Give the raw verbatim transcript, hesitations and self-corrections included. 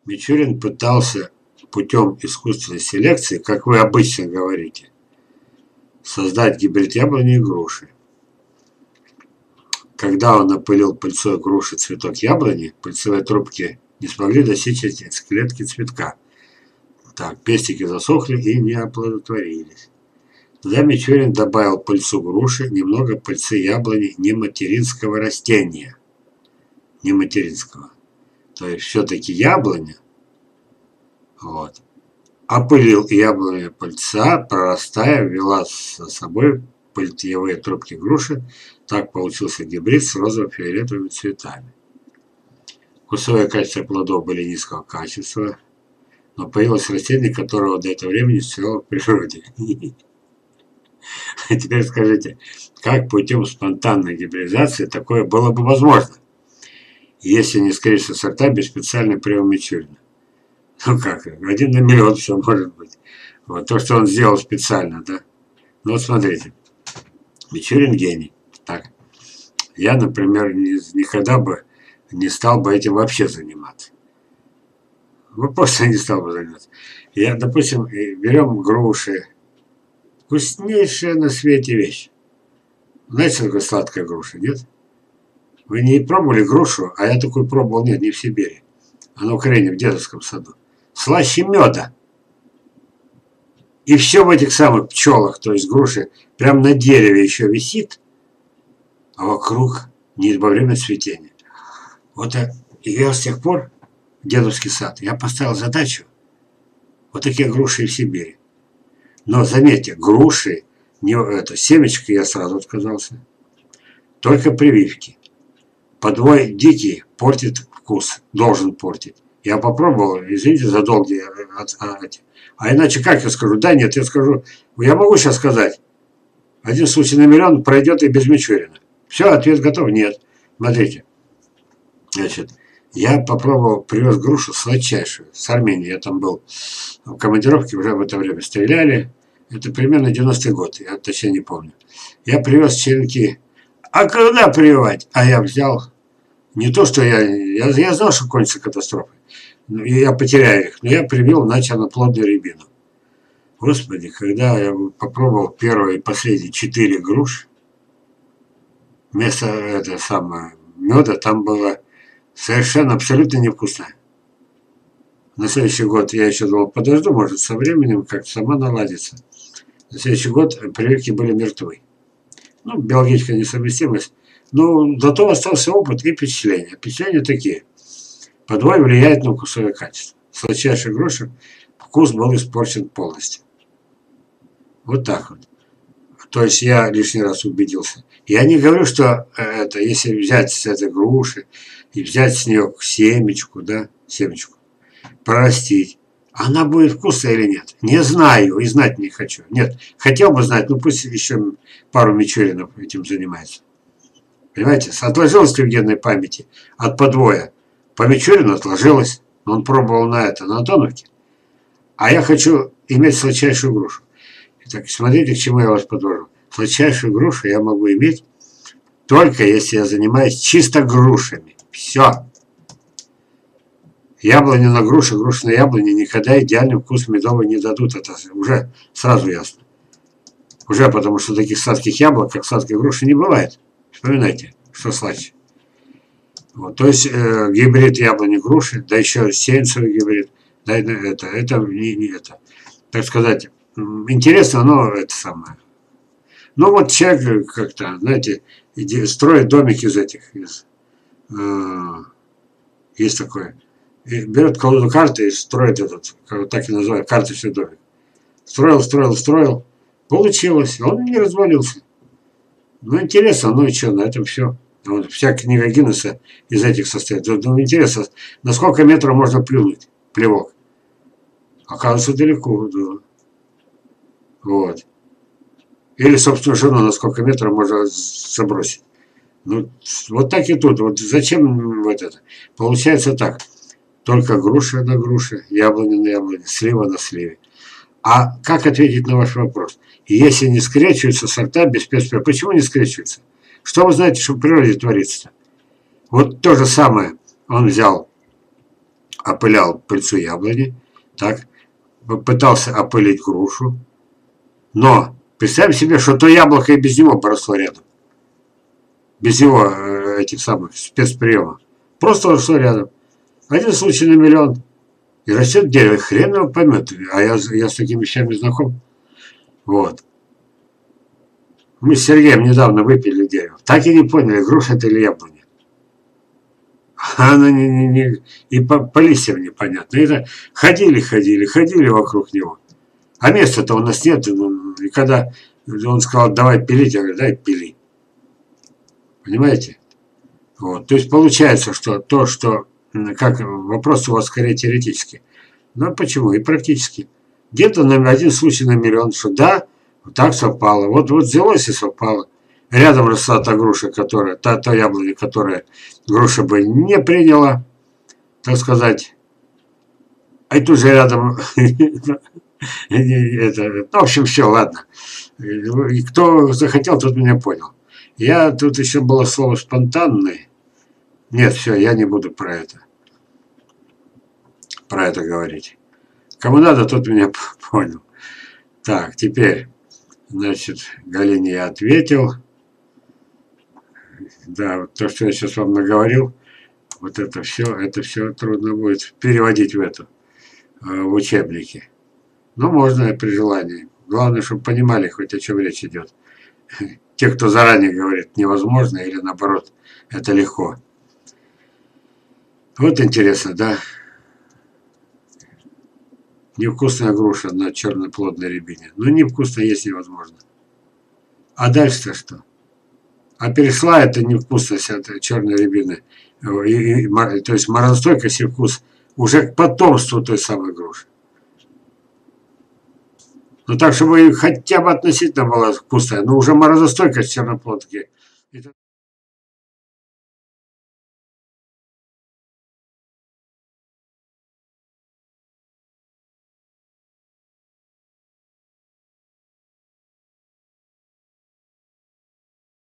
Мичурин пытался путем искусственной селекции, как вы обычно говорите, создать гибрид яблони и груши. Когда он опылил пыльцой груши цветок яблони, пыльцевые трубки не смогли достичь клетки цветка. Так, пестики засохли и не оплодотворились. Тогда Мичурин добавил пыльцу груши, немного пыльцы яблони нематеринского растения. Нематеринского. То есть все-таки яблоня. Вот. Опылил яблоня пыльца, прорастая, ввела за собой пыльцевые трубки груши. Так получился гибрид с розово-фиолетовыми цветами. Вкусовые качества плодов были низкого качества, но появилось растение, которого до этого времени не существовало в природе. А теперь скажите, как путем спонтанной гибридизации такое было бы возможно, если не скреститься сорта без специальной приема Мичурина? Ну как, один на миллион все может быть. Вот то, что он сделал специально, да. Ну вот смотрите, Мичурин гений. Так, я, например, никогда бы не стал бы этим вообще заниматься. Ну просто не стал бы заниматься. Я, допустим, берем груши. Вкуснейшая на свете вещь. Знаете, что такое сладкая груша, нет? Вы не пробовали грушу, а я такую пробовал, нет, не в Сибири, а на Украине, в дедовском саду. Слаще меда. И все в этих самых пчелах, то есть груши, прям на дереве еще висит, а вокруг не во время цветения. Вот и я с тех пор, дедовский сад, я поставил задачу, вот такие груши и в Сибири. Но заметьте, груши, не это, семечки я сразу отказался. Только прививки. Подвой дикий портит вкус, должен портить. Я попробовал, извините за долгие, а, а иначе как я скажу? Да, нет, я скажу, я могу сейчас сказать, один случай на миллион пройдет и без Мичурина. Все, ответ готов? Нет. Смотрите, значит, я попробовал, привез грушу сладчайшую, с Армении, я там был в командировке, уже в это время стреляли. Это примерно девяностый год, я точнее не помню. Я привез черенки. А когда прививать? А я взял. Не то, что я... Я, я знал, что кончится катастрофой. И я потеряю их. Но я привил на черноплодную рябину. Господи, когда я попробовал первые и последние четыре груш, вместо это самое, меда там было совершенно абсолютно невкусное. На следующий год я еще думал, подожду, может, со временем как-то сама наладится. На следующий год прививки были мертвы. Ну, биологическая несовместимость. Но зато остался опыт и впечатления. Впечатления такие. Подвой влияет на вкусовое качество. Сладчайшей груши вкус был испорчен полностью. Вот так вот. То есть я лишний раз убедился. Я не говорю, что это, если взять с этой груши и взять с нее семечку, да, семечку, прорастить, она будет вкусная или нет? Не знаю и знать не хочу. Нет, хотел бы знать, ну пусть еще пару Мичуринов этим занимается. Понимаете, отложилось ли в генной памяти от подвоя? По Мичурину отложилось, но он пробовал на это, на Антоновке. А я хочу иметь сладчайшую грушу. Итак, смотрите, к чему я вас подвожу. Сладчайшую грушу я могу иметь только если я занимаюсь чисто грушами. Все. Яблони на груши, груши на яблони никогда идеальный вкус медовый не дадут. Это уже сразу ясно. Уже потому что таких сладких яблок, как сладкой груши, не бывает. Вспоминайте, что слаще. Вот, то есть э, гибрид яблони груши, да еще сеянцевый гибрид, да это, это не, не это. Так сказать, интересно, но это самое. Ну вот человек как-то, знаете, строит домик из этих, из, э, есть такое. И берет колоду карты и строит этот, как так и называют, карточный домик. Строил, строил, строил. Получилось. Он не развалился. Ну, интересно, ну и что, на этом все. Вот, вся книга Гиннесса из этих состоит. Ну, интересно, на сколько метров можно плюнуть, плевок? Оказывается, далеко. Да. Вот. Или, собственно, жену на сколько метров можно забросить. Ну, вот так и тут. Вот зачем вот это? Получается так. Только груша на груше, яблоня на яблоне, слива на сливе. А как ответить на ваш вопрос? Если не скрещиваются сорта без спецприема, почему не скрещиваются? Что вы знаете, что в природе творится-то? Вот то же самое он взял опылял пыльцу яблони, так, пытался опылить грушу, но представим себе, что то яблоко и без него поросло рядом. Без его э, этих самых спецприемов. Просто росло рядом. Один случай на миллион. И растет дерево, хрен его поймет. А я, я с такими вещами знаком. Вот. Мы с Сергеем недавно выпили дерево. Так и не поняли, груша это или яблоня. Она не, не, не, и по, по листьям непонятно. Это ходили, ходили, ходили вокруг него. А места-то у нас нет. И когда он сказал, давай пилить, я говорю, дай пили. Понимаете? Вот. То есть получается, что то, что... Как вопрос у вас скорее теоретический. Но почему? И практически. Где-то на один случай на миллион, что да, вот так совпало. Вот, вот взялось и совпало. Рядом росла та груша, которая, та, та яблоня, которая груша бы не приняла, так сказать. А и тут же рядом... это, в общем, все, ладно. Кто захотел, тот меня понял. Я тут еще было слово спонтанный. Нет, все, я не буду про это. Про это говорить. Кому надо, тот меня понял. Так, теперь, значит, Галине я ответил. Да, вот то, что я сейчас вам наговорил, вот это все, это все трудно будет переводить в эту, в учебники. Но можно при желании. Главное, чтобы понимали, хоть о чем речь идет. Те, кто заранее говорит невозможно или наоборот, это легко. Вот интересно, да? Невкусная груша на черной плодной рябине. Ну, невкусно есть невозможно. А дальше-то что? А перешла эта невкусность от черной рябины, и, и, то есть морозостойкость и вкус уже к потомству той самой груши. Ну так, чтобы хотя бы относительно была вкусная, но уже морозостойкость черноплодки.